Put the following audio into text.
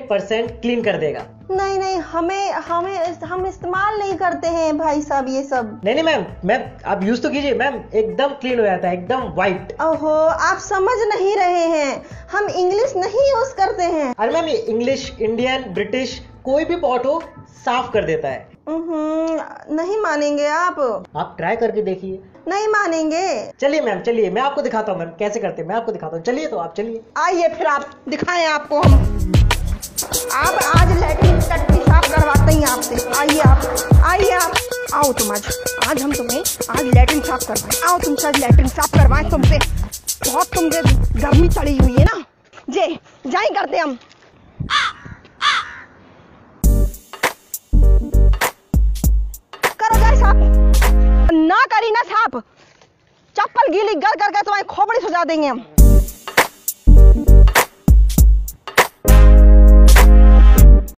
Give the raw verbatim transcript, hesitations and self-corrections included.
Percent clean कर देगा। नहीं नहीं, हमें हमें हम इस्तेमाल नहीं करते हैं भाई साहब ये सब। नहीं नहीं मैम, मैम आप यूज तो कीजिए मैम, एकदम क्लीन हो जाता है, एकदम व्हाइट। ओहो, आप समझ नहीं रहे हैं, हम इंग्लिश नहीं यूज करते हैं। अरे मैम ये इंग्लिश, इंडियन, ब्रिटिश कोई भी पॉट हो साफ कर देता है। नहीं मानेंगे आप? आप ट्राई करके देखिए। नहीं मानेंगे। चलिए मैम, चलिए मैं आपको दिखाता हूँ मैम कैसे करते हैं, मैं आपको दिखाता हूँ। चलिए तो आप चलिए। आइए फिर आप दिखाएं आपको हम। आप आज लैट्रिन टट्टी साफ करवाते हैं आपसे। आइए आप, आइए आप, आओ तुम आज आज हम तुम्हें आज लैट्रिन साफ करवाएं। आओ तुमसे आज लैट्रिन साफ करवाएं तुमसे। बहुत तुमसे गर्मी चढ़ी हुई है ना, जे जाए करते हम। करो जाए साफ, ना करी ना साफ, चप्पल गीली कर करके तुम्हारी खोपड़ी सुझा देंगे हम।